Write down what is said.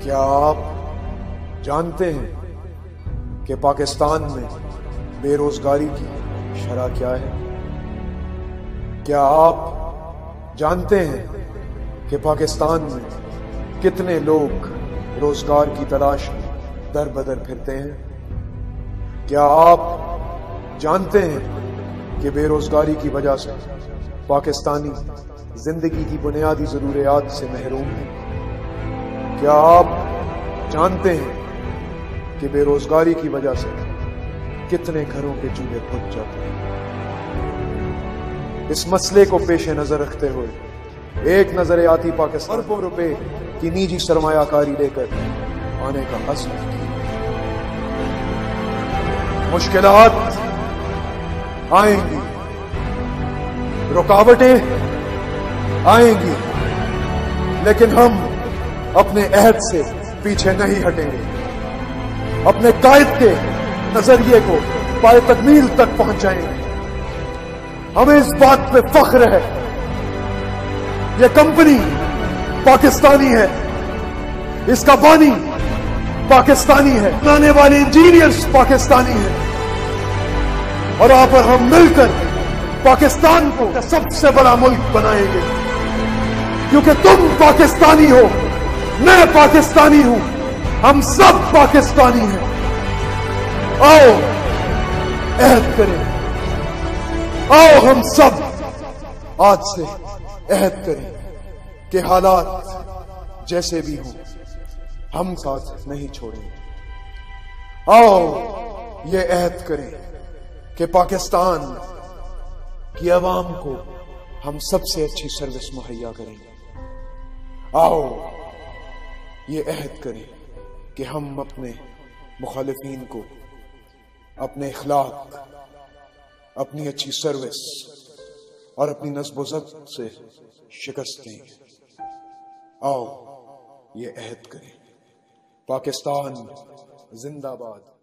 کیا آپ جانتے ہیں کہ پاکستان میں بے روزگاری کی شرح کیا ہے؟ کیا آپ جانتے ہیں کہ پاکستان میں کتنے لوگ روزگار کی تلاش میں در بدر پھرتے ہیں؟ کیا آپ جانتے ہیں کہ بے روزگاری کی وجہ سے پاکستانی زندگی کی بنیادی ضروریات سے محروم ہیں؟ کیا آپ جانتے ہیں کہ بے روزگاری کی وجہ سے کتنے گھروں کے چولہے بھج جاتے ہیں؟ اس مسئلے کو پیش نظر رکھتے ہوئے ایک نظریاتی پاکستان اربوں روپے کی نجی سرمایہ کاری لے کر آنے کا عزم کیا۔ مشکلات آئیں گی، رکاوٹیں آئیں گی، لیکن ہم اپنے عہد سے پیچھے نہیں ہٹیں گے۔ اپنے قائد کے نظریے کو پائے تکمیل تک پہنچائیں گے۔ ہمیں اس بات پہ فخر ہے، یہ کمپنی پاکستانی ہے، اس کا بانی پاکستانی ہے، بنانے والے انجینئرز پاکستانی ہیں، اور آپ اور ہم مل کر پاکستان کو سب سے بڑا ملک بنائیں گے، کیونکہ تم پاکستانی ہو، میں پاکستانی ہوں، ہم سب پاکستانی ہیں۔ آؤ عہد کریں، آؤ ہم سب آج سے عہد کریں کہ حالات جیسے بھی ہوں ہم ساتھ نہیں چھوڑیں گے۔ آؤ یہ عہد کریں کہ پاکستان کی عوام کو ہم سب سے اچھی سروس مہیا کریں گے۔ آؤ یہ عہد کریں کہ ہم اپنے مخالفین کو اپنے اخلاق، اپنی اچھی سروس اور اپنی نظم و ضبط سے شکست دیں گے۔ آؤ یہ عہد کریں۔ پاکستان زندہ باد۔